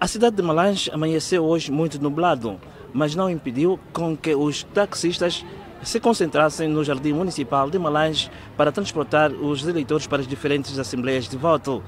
cidade de Malange amanheceu hoje muito nublado, mas não impediu com que os taxistas se concentrassem no Jardim Municipal de Malange para transportar os eleitores para as diferentes assembleias de voto.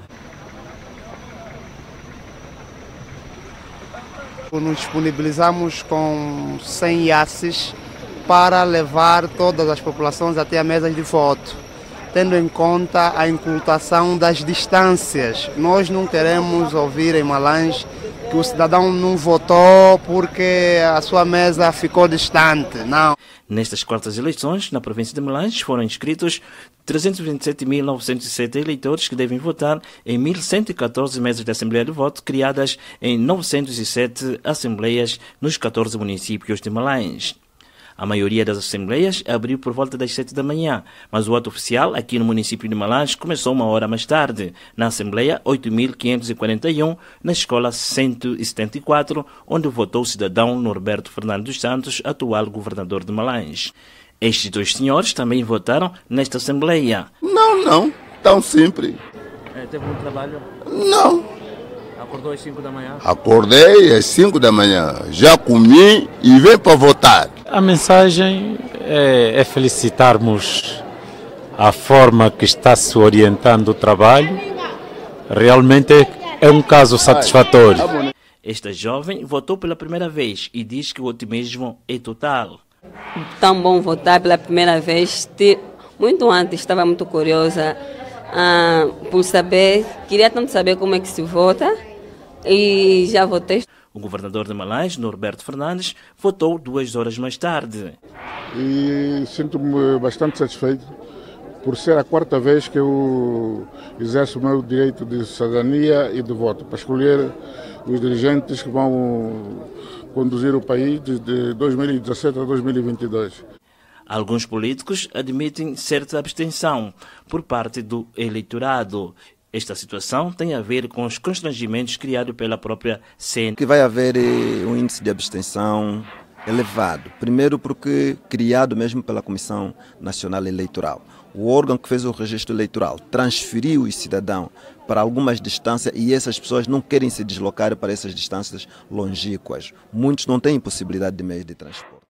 Nos disponibilizamos com 100 iaces para levar todas as populações até a mesa de voto, tendo em conta a encurtação das distâncias. Nós não queremos ouvir em Malange que o cidadão não votou porque a sua mesa ficou distante, não. Nestas quartas eleições, na província de Malange, foram inscritos 327.907 eleitores que devem votar em 1.114 mesas de Assembleia de Voto criadas em 907 assembleias nos 14 municípios de Malange. A maioria das assembleias abriu por volta das 7 da manhã, mas o ato oficial aqui no município de Malange começou uma hora mais tarde, na Assembleia 8.541, na Escola 174, onde votou o cidadão Norberto Fernando dos Santos, atual governador de Malange. Estes dois senhores também votaram nesta Assembleia. Não, tão simples. Teve um trabalho? Não. Acordou às 5 da manhã? Acordei às 5 da manhã, já comi e vim para votar. A mensagem é felicitarmos a forma que está se orientando o trabalho. Realmente é um caso satisfatório. Esta jovem votou pela primeira vez e diz que o otimismo é total. Tão bom votar pela primeira vez. Muito antes estava muito curiosa por saber, queria tanto saber como é que se vota e já votei. O governador de Malange, Norberto Fernandes, votou 2 horas mais tarde. E sinto-me bastante satisfeito por ser a 4ª vez que eu exerço o meu direito de cidadania e de voto, para escolher os dirigentes que vão conduzir o país de 2017 a 2022. Alguns políticos admitem certa abstenção por parte do eleitorado. Esta situação tem a ver com os constrangimentos criados pela própria CNE. Que vai haver um índice de abstenção elevado. Primeiro porque criado mesmo pela Comissão Nacional Eleitoral. O órgão que fez o registro eleitoral transferiu os cidadãos para algumas distâncias e essas pessoas não querem se deslocar para essas distâncias longínquas. Muitos não têm possibilidade de meio de transporte.